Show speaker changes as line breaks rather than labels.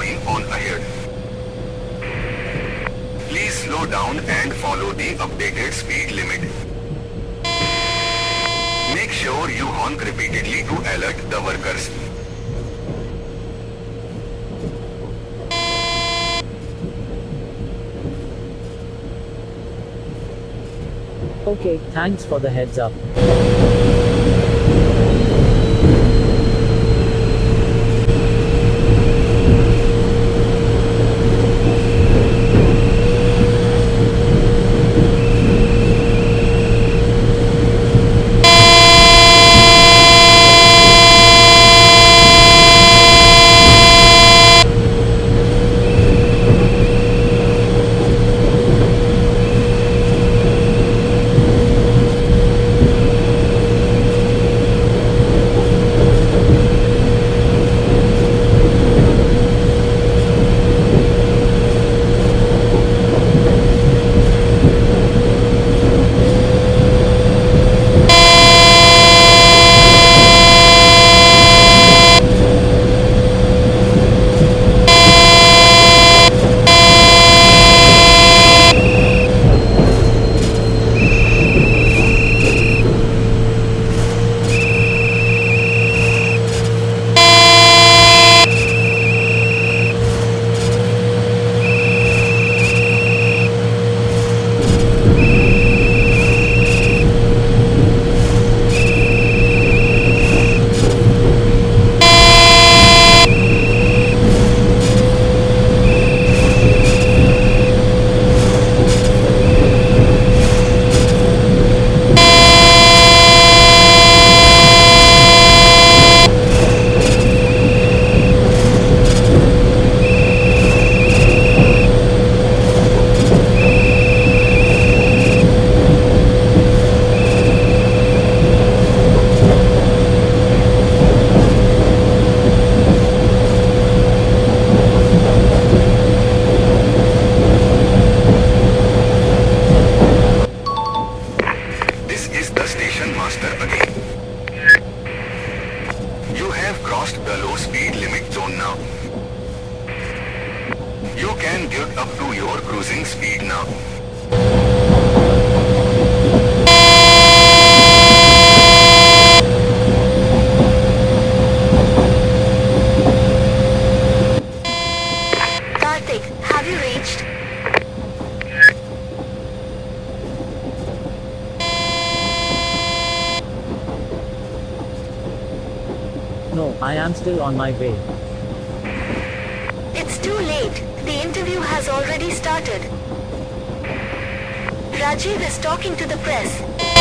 going on ahead. Please slow down and follow the updated speed limit. Make sure you honk repeatedly to alert the workers.
Okay, thanks for the heads up.
Cruising speed now.
Karthik, have you reached?
No, I am still on my way.
It's too late. The interview has already started. Rajiv is talking to the press.